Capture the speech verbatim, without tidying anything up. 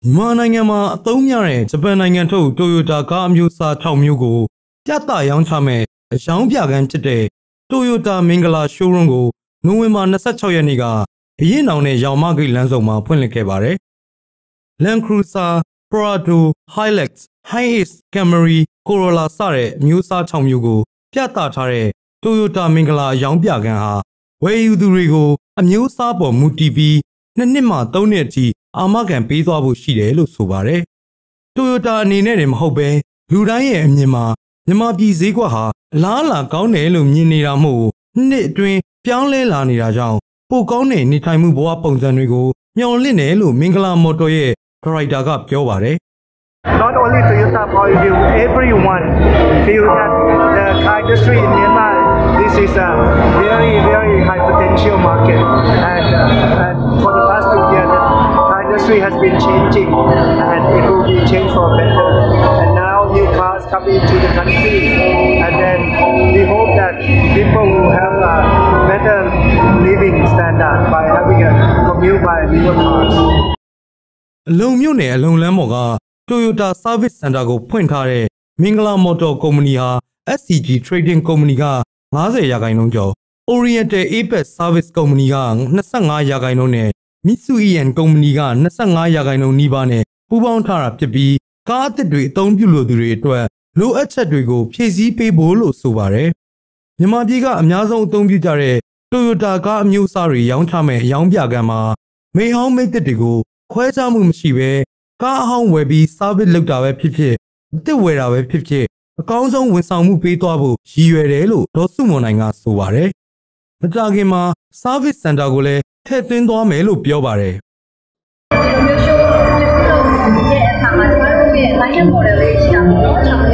မြန်မာနိုင်ငံမှာအသုံးများတဲ့ဂျပန်နိုင်ငံထုတ် Toyota ကားအမျိုးအစား၆မျိုးကိုပြသရောင်းချမဲ့အရောင်းပြခန်းဖြစ်တဲ့ Toyota မင်္ဂလာ Showroom ကိုနိုဝင်ဘာ၂၆ရက်နေ့ကအရင်နောင်နဲ့ရောင်မဂိတ်လမ်းစုံမှာဖွင့်လှစ်ခဲ့ပါတယ်။ Land Cruiser, Prado, Hilux, Hiace, Camry, Corolla စတဲ့အမျိုးအစား၆မျိုးကိုပြသထားတဲ့ Toyota မင်္ဂလာအရောင်းပြခန်းဟာဝယ်ယူသူတွေကိုအမျိုးအစားပေါ်မူတည်ပြီးနှစ်နှစ်မှသုံးနှစ်အထိအာမခံပေးသွားဖို့ရှိတယ်လို့ဆိုပါတယ်။ Toyota အနေနဲ့တင်မဟုတ်ပဲလူတိုင်းရဲ့အမြင်မှာမြန်မာပြည်ဈေးကွက်ဟာအလားအလာကောင်းတယ်လို့မြင်နေတာမို့နှစ်အတွင်းပြောင်းလဲလာနေတာကြောင့်ပိုကောင်းတဲ့နေထိုင်မှုဘဝပုံစံတွေကိုမျှော်လင့်တယ်လို့မင်္ဂလာမော်တော်ရဲ့ဒါရိုက်တာကပြောပါတယ်။ Not only Toyota positive, everyone feel that the car industry in Myanmar, this is a very, very high potential market. And, uh, and for the past two years, the car industry has been changing and it will be changed for better. And now new cars come into the country and then we hope that people will have a better living standard by having a commute by newer cars. အလုံးမြို့နယ်အလုံးလမ်းပေါ်ကToyota Service Center ကိုဖွင့်ထားတဲ့မင်္ဂလာမော်တော်ကုမ္ပဏီဟာ S C G Trading ကုမ္ပဏီက၅၀ရာခိုင်နှုန်းကျော် Oriental Apex Service ကုမ္ပဏီက၂၅ရာခိုင်နှုန်းနဲ့ Mitsui and ကုမ္ပဏီက၂၅ရာခိုင်နှုန်းနီးပါးနဲ့ပူးပေါင်းထားတာဖြစ်ပြီးကားအသစ်တွေအသုံးပြုလိုသူတွေအတွက်လိုအပ်ချက်တွေကိုဖြည့်ဆည်းပေးဖို့လို့ဆိုပါတယ်။မြန်မာပြည်ကအများဆုံးအသုံးပြုကြတဲ့ Toyota ကားအမျိုးအစားတွေရောင်းချမဲ့အရောင်းပြခန်းမှာမိဟောင်းမိတ်သစ်တွေကိုခွဲခြားမှုမရှိဘဲကားအဟောင်းဝယ်ပြီး service လုပ်တာပဲဖြစ်ဖြစ်အသစ်ဝယ်တာပဲဖြစ်ဖြစ်အကောင်းဆုံးဝန်ဆောင်မှုပေးသွားဖို့ရည်ရွယ်တယ်လို့ဒေါ်စုမွန်နိုင်ကဆိုပါတယ်။မကြာခင်မှာ service center ကိုလည်းထည့်သွင်းသွားမယ်လို့ပြောပါတယ်။ဒီလိုမျိုး show ပြုလုပ်တဲ့အခါမှာကျွန်တော်တို့ရဲ့ line model လေးရှိတာပေါ့နော်ကျွန်တော်